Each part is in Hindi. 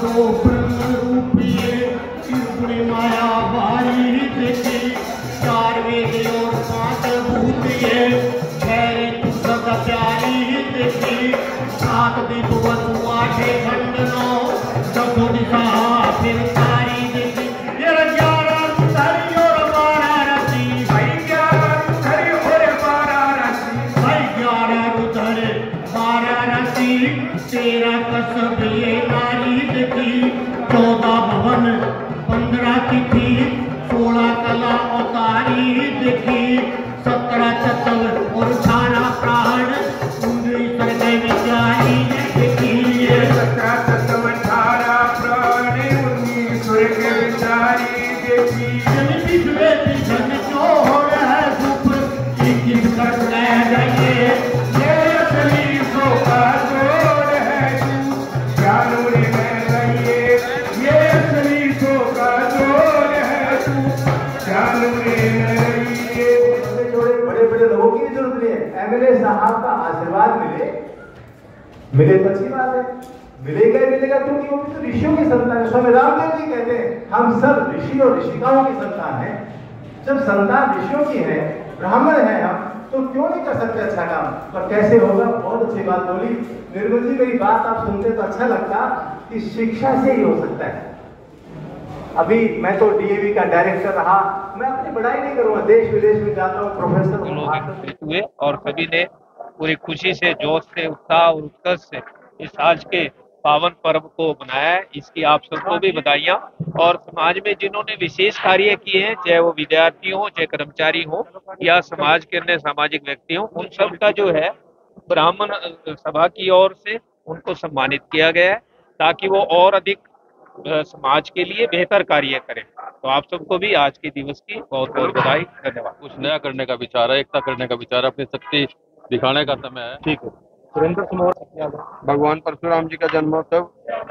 तो ब्रह्म रूपी त्रिगुणी माया भारी देखी, चार वेद और पांच भूत ये ठहरे तू सदा प्यारी देखी, सात दिवस आठे खंड नौ दसों दिशा फिर सारी देखी, ये 11 धरी और 12 रची भाई, 11 धरी और 12 रची भाई, 11 धरे 12 रची, 13 कसब ये नारी देखी, 14 भवन 15 तिथि, 16 कला अवतारी देखी, 17 चतुर और 18 प्राण, 19 सर्ग विचारी देखी, 17 चतुर 18 प्राण, 19 स्वर्ग विचारी देखी, जन जोड़ है सुख किस कर गए, ये असली सो का जोड़ है तू, ज्ञान रे में रहिए, ये असली सो का जोड़ है तू, ज्ञान रे में रहिए। बड़े बड़े लोगों की जरूरत नहीं है, एमएलए साहब का आशीर्वाद मिले तो अच्छी बात है, मिलेगा ही मिलेगा, क्योंकि वो भी तो ऋषियों की संतान है। स्वामी रामदेव जी कहते हैं हम सब ऋषि और ऋषिकाओं की संतान हैं। जब संतान ऋषियों की है, ब्राह्मण है हम, तो क्यों नहीं कर सकते अच्छा काम? पर कैसे होगा? बहुत अच्छी बात बोली निर्मल जी। मेरी बात आप सुनते तो अच्छा लगता कि शिक्षा से ही हो सकता है। अभी मैं तो डीएवी का डायरेक्टर रहा, मैं अपनी बड़ाई नहीं करूंगा, देश विदेश में जाता हूँ, प्रोफेसर हुए और सभी ने पूरी खुशी से, जोश से, उत्साह और उत्कर्ष से इस आज के पावन पर्व को मनाया है। इसकी आप सबको भी बधाइयाँ। और समाज में जिन्होंने विशेष कार्य किए हैं, चाहे वो विद्यार्थी हो, चाहे कर्मचारी हो, या समाज के अन्य सामाजिक व्यक्ति हो, उन सब का जो है ब्राह्मण सभा की ओर से उनको सम्मानित किया गया है, ताकि वो और अधिक समाज के लिए बेहतर कार्य करें। तो आप सबको भी आज के दिवस की बहुत बहुत बधाई, धन्यवाद। कुछ नया करने का विचार है, एकता करने का विचार है, अपनी शक्ति दिखाने का समय है। ठीक है। सुरेंद्र कुमार, भगवान परशुराम जी का जन्मोत्सव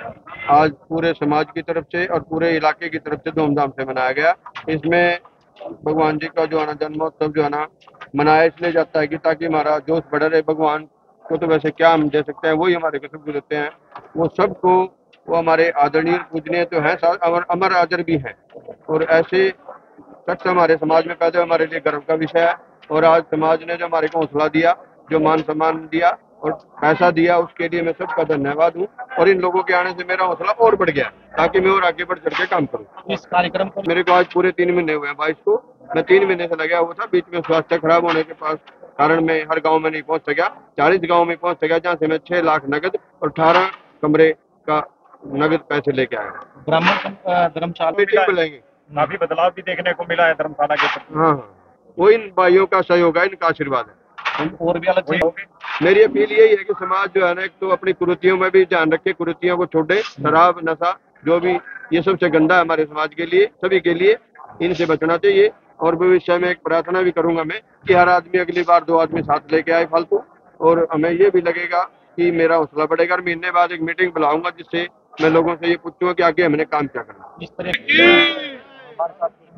आज पूरे समाज की तरफ से और पूरे इलाके की तरफ से धूमधाम से मनाया गया। इसमें भगवान जी का जो है ना जन्मोत्सव जो है ना मनाया इसलिए जाता है कि ताकि हमारा जोश बढ़ा रहे। भगवान को तो वैसे क्या हम दे सकते हैं, वही हमारे को सब देते हैं। वो सबको, वो हमारे आदरणीय पूजनीय तो हैं, अमर आदर भी हैं, और ऐसे शख्स हमारे समाज में पैदा हमारे लिए गर्व का विषय है। और आज समाज ने जो हमारे को हौसला दिया, जो मान सम्मान दिया और पैसा दिया, उसके लिए मैं सबका धन्यवाद हूँ। और इन लोगों के आने से मेरा हौसला और बढ़ गया, ताकि मैं और आगे बढ़ चढ़ के काम करूँ। इस कार्यक्रम को मेरे को आज पूरे 3 महीने हुए हैं, 22 को। मैं 3 महीने से लगा हुआ था, बीच में स्वास्थ्य खराब होने के पास कारण मैं हर गाँव में नहीं पहुँच सका। 40 गाँव में पहुँच सका, जहाँ से मैं 6 लाख नगद और 18 कमरे का नगद पैसे लेके आया। ब्राह्मण धर्मशाला मीटिंग बुलाएंगे, काफी बदलाव भी देखने को मिला है धर्मशाला के प्रति। हाँ, वो इन भाइयों का सहयोग है, इनका आशीर्वाद है। और भी अलग चीज होगी। मेरी अपील यही है कि समाज जो है ना, एक तो अपनी कुरीतियों में भी ध्यान रखे, कुरीतियों को छोड़े। शराब, नशा, जो भी ये सबसे गंदा है हमारे समाज के लिए, सभी के लिए, इनसे बचना चाहिए। और भविष्य में एक प्रार्थना भी करूंगा मैं कि हर आदमी अगली बार 2 आदमी साथ लेके आए फालतू, और हमें ये भी लगेगा कि मेरा हौसला बढ़ेगा। और महीने बाद एक मीटिंग बुलाऊंगा, जिससे मैं लोगों से ये पूछूंगा कि आगे हमने काम क्या करना। इस तरह